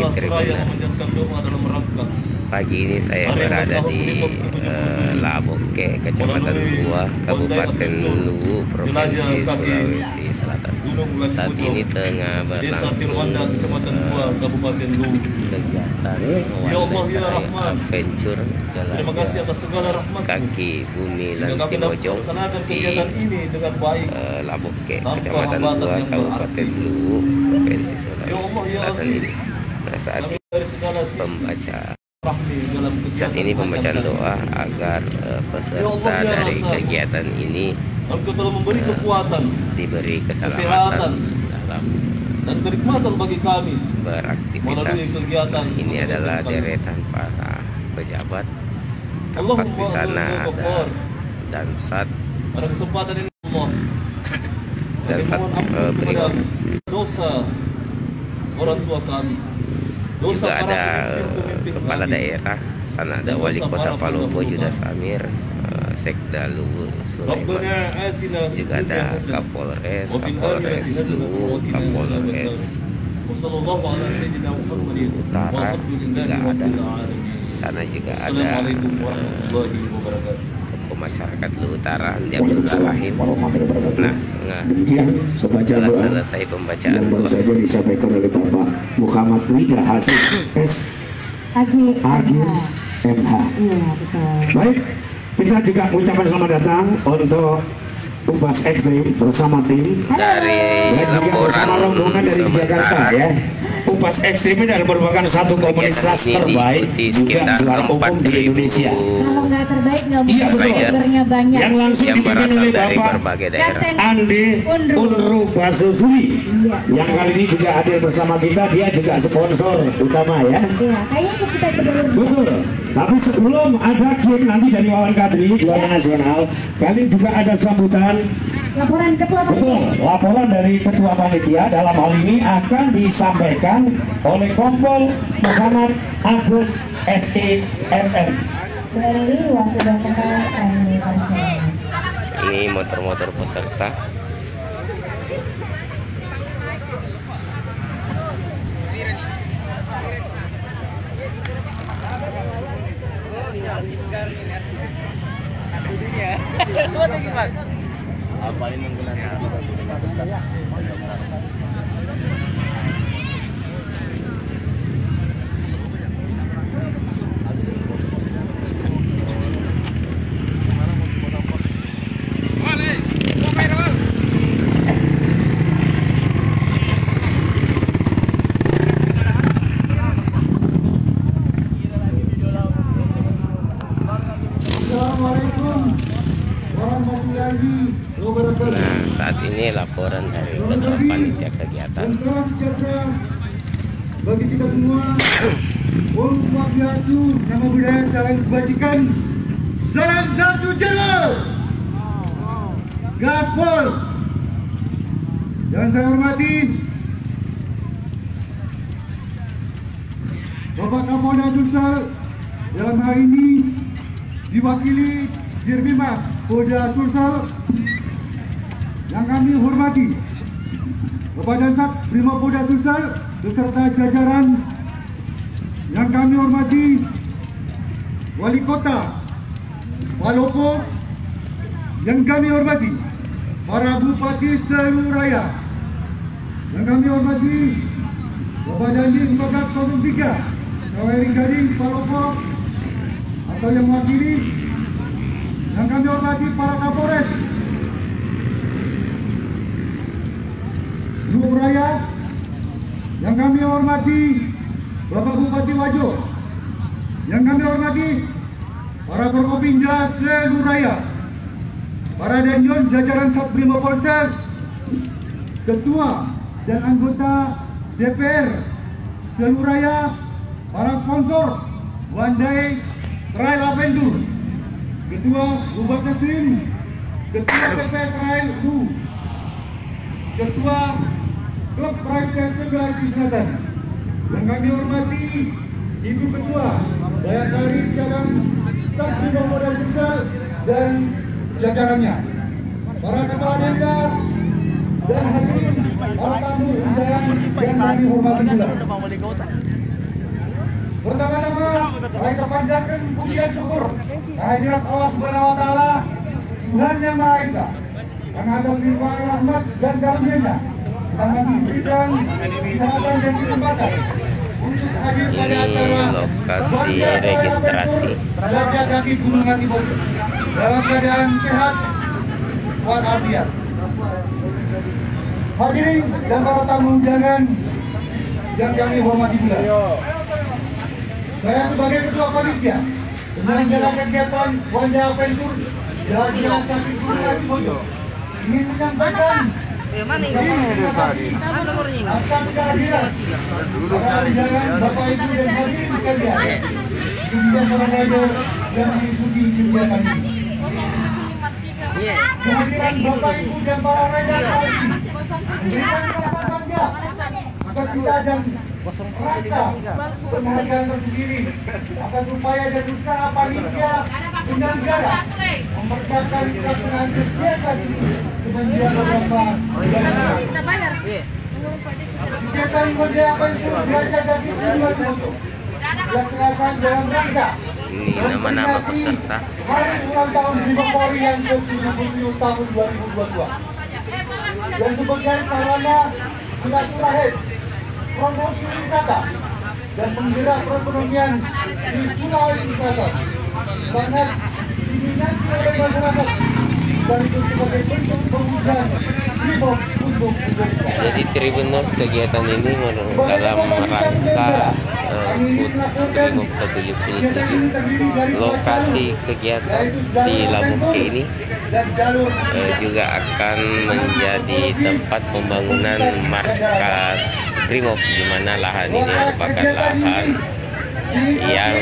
Tribunal. Pagi ini saya berada di Laboke, Kecamatan Buah, Kabupaten Luwu, Provinsi Sulawesi Selatan. Saat ini tengah berlangsung kegiatan adventure jalan kaki bumi Lanti Bojong di Laboke, Kecamatan Buah, Kabupaten Luwu, Provinsi Sulawesi Selatan ini. Pada saat pembacaan doa agar peserta dari kegiatan ini diberi keselamatan dalam dan kenikmatan bagi kami beraktivitas. Ini adalah deretan para pejabat. Tampak di sana ada Dansat pada kesempatan ini Allah Dansat berikut dosa orang tua kami. Juga ada kepala daerah, sana ada wali kota Palopo Judas Amir, Sekda Luwu Sulaiman, juga ada Kapolres Luwu, Kapolres Utara juga ada, sana juga ada masyarakat Luwu Utara yang Rahim. Nah, setelah selesai pembacaan baru saja disampaikan oleh Bapak Muhammad Wida Hasil S. AG MH. Iya, betul. Baik, kita juga ucapkan selamat datang untuk Upas Ekstrim bersama tim dari laporan rombongan dari Jakarta ya. Upas Ekstrim ini adalah merupakan satu komunitas terbaik juga juara umum di Indonesia. Kalau nggak terbaik nggak mungkin, membernya banyak. Yang langsung dipimpin oleh Bapak Andi Unru Basusui. Yang kali ini juga hadir bersama kita, dia juga sponsor utama ya. Iya, kayaknya ikut kita berdua. Betul. Tapi sebelum ada game nanti dari Wawan Kadri juara nasional, kali juga ada sambutan. Laporan ketua panitia. Laporan dari ketua panitia dalam hal ini akan disampaikan oleh Kompol Muhammad Agus SEMM. Dari waktu ini motor-motor peserta. Apa ini menggunakan Nah, saat ini laporan dari ketua panitia kegiatan. Bagi kita semua, Om Swastiastu, nama budaya, salam kebajikan, salam satu jalur, gaspol. Yang saya hormati Bapak Kapolda Sulsel, dalam hal ini diwakili Dirbimas Polda Sulsel. Yang kami hormati Bapak Dansat Brimopolda Sulsel beserta jajaran. Yang kami hormati Wali Kota Palopo. Yang kami hormati para Bupati seluruh raya. Yang kami hormati Bapak Dandim 1403 Kawering Gading Palopo atau yang mewakili. Yang kami hormati para Kapolres Luwu Raya. Yang kami hormati Bapak Bupati Wajo. Yang kami hormati para Forkopimda seluruh raya, para danjon jajaran Satbrimopolsek, ketua dan anggota DPR seluruh raya, para sponsor One Day Trail Adventure, ketua Upas Ekstrim, ketua PP Trail U, ketua Klub Trail Sulawesi Selatan. Yang kami hormati Ibu Ketua Dayakari Cabang Satbrimopolda Sulsel dan jajarannya, para kepala desa dan hadirin para tamu undangan yang kami hormati pula. Pertama-tama saya panjatkan puji dan syukur kehadirat Allah Subhanahu wa taala, Tuhan Yang Maha Esa, karena atas limpahan rahmat dan karunia-Nya kita masih diberikan kesehatan dan kesempatan untuk hadir pada acara lokasi registrasi Raja Kaki Gunung Hatibondo dalam keadaan sehat walafiat. Hadirin dan para tamu undangan yang kami hormati pula, saya sebagai ketua panitia penyelenggara kegiatan Wanda Adventure Jalan Kaki Gunung Hatibondo ingin menyampaikan atas kehadiran para undangan Bapak Ibu dan hadirin sekalian kegiatan olahraga yang mengikuti kegiatan ini. Kehadiran Bapak Ibu dan para rider ini memberikan perasaan bangga, cita dan rasa penghargaan tersendiri atas upaya dan usaha panitia penyelenggara mempersiapkan pelaksanaan kegiatan ini semenjak beberapa bulan. Kegiatan Wanda Adventure Raja Kaki Gunung Hatibondo dilaksanakan dalam rangka ini nama-nama peserta. hari ulang tahun Brimob Polri yang ke-77 tahun 2022. Dan sebagai sarana silaturahim, promosi wisata dan penggerak perekonomian di Sulawesi Selatan sangat diminati oleh masyarakat, dan itu sebagai bentuk penghargaan Brimob untuk Indonesia. Jadi Tribuners kegiatan ini dalam rangka Brimob ke-77. Lokasi kegiatan di Lamuke ini juga akan menjadi tempat pembangunan markas Brimob, di mana lahan ini merupakan lahan yang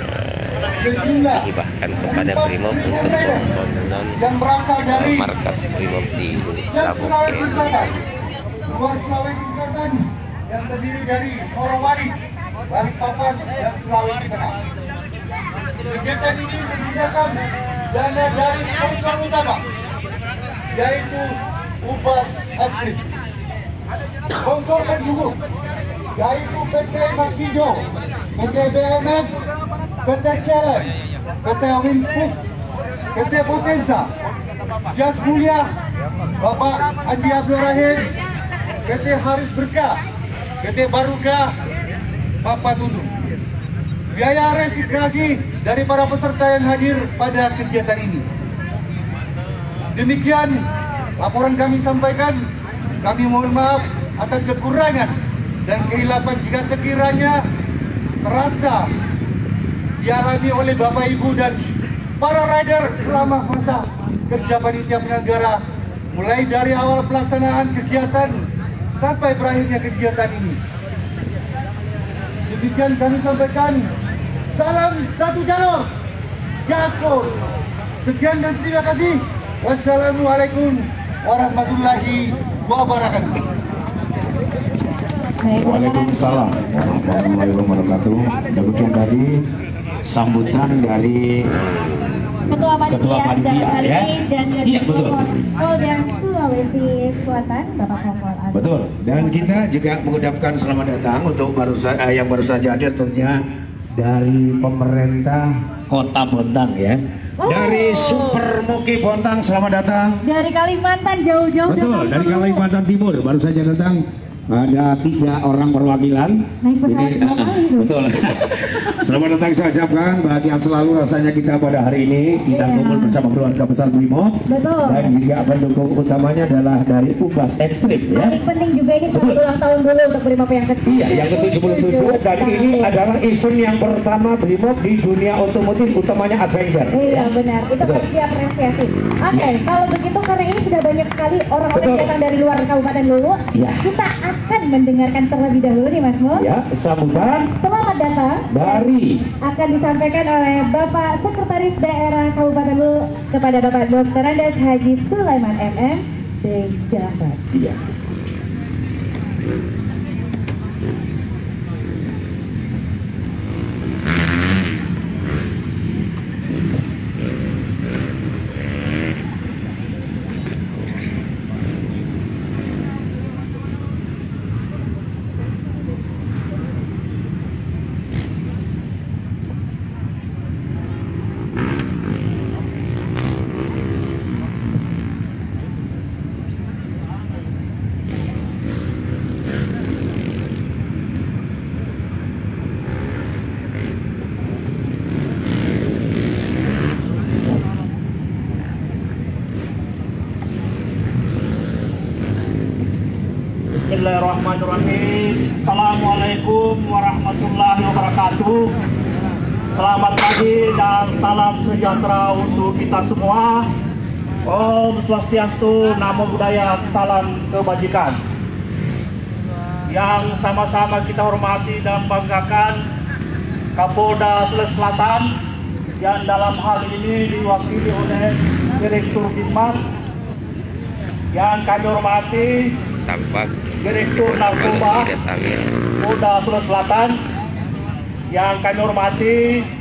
dihibahkan kepada Brimob untuk pembangunan markas Brimob di Lamuke. Luar Sulawesi Selatan yang terdiri dari Morowali, Balikpapan, dan Sulawesi Tengah. Kegiatan ini menggunakan dana dari sponsor utama, yaitu Ubas Asri. Sponsor pendukung yaitu PT Maskindo, PT BMS, PT Challenge, PT Winscoop, PT Potensa, Jas Mulia, Bapak Andi Abdul Rahim, PT Haris Berkah, PT Baruga, Bapak Tunduk. Biaya registrasi dari para peserta yang hadir pada kegiatan ini. Demikian laporan kami sampaikan. Kami mohon maaf atas kekurangan dan kehilapan jika sekiranya terasa dialami oleh Bapak Ibu dan para rider selama masa kerja panitia penyelenggara, mulai dari awal pelaksanaan kegiatan sampai berakhirnya kegiatan ini. Demikian kami sampaikan. Salam satu jalur, Jakor. Sekian dan terima kasih. Wassalamualaikum warahmatullahi wabarakatuh. Waalaikumsalam warahmatullahi wabarakatuh. Demikian tadi sambutan dari Ketua Panitia dalam hal ya? ini dan Iya, betul. Polda Sulawesi Selatan, Bapak Kompol Agus. Betul. Dan kita juga mengucapkan selamat datang untuk yang baru saja hadir tentunya dari pemerintah Kota Bontang ya. Dari Super Muki Bontang, selamat datang. Dari Kalimantan jauh-jauh. Betul, dari Kalimantan Timur baru saja datang. Ada 3 orang perwakilan. Naik pesawat Ini, berapa itu? betul. Selamat datang saya ucapkan, bahagia selalu rasanya kita pada hari ini. Kita Iya. kumpul bersama keluarga besar Brimob. Betul. Dan juga pendukung utamanya adalah dari Ubas Ekstrim ya. Paling penting juga ini selamat ulang tahun dulu untuk Brimob yang ketiga. Iya, yang ke-77 dan ini adalah event yang pertama Brimob di dunia otomotif, utamanya adventure. Iya benar, itu Betul. harus diapresiasi. Oke, kalau begitu karena ini sudah banyak sekali orang-orang Betul. yang datang dari luar Kabupaten Luwu, Iya. kita akan mendengarkan terlebih dahulu nih Mas Mo. Ya, sambutan Selamat datang. dari Akan disampaikan oleh Bapak Sekretaris Daerah Kabupaten Luwu kepada Bapak Dr. Andes Haji Sulaiman MM Dejabat. iya. Bismillahirrahmanirrahim. Assalamualaikum warahmatullahi wabarakatuh. Selamat pagi dan salam sejahtera untuk kita semua. Om Swastiastu, Namo Buddhaya, salam kebajikan. Yang sama-sama kita hormati dan banggakan Kapolda Sulawesi Selatan yang dalam hal ini diwakili oleh Direktur Binmas, yang kami hormati tampak Direktur Narkoba Polda Sulawesi Selatan, yang kami hormati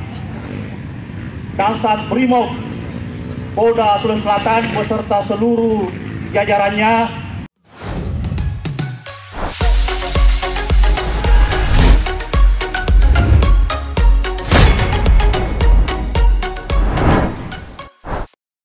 Kasat Brimob Polda Sulawesi Selatan beserta seluruh jajarannya,